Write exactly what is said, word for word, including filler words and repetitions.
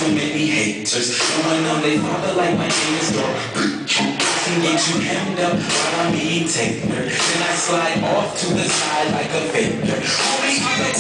too many haters. No one know they father like my name is Dora. Can get you hemmed up while I'm eating taper. Then I slide off to the side like a faker. Homie,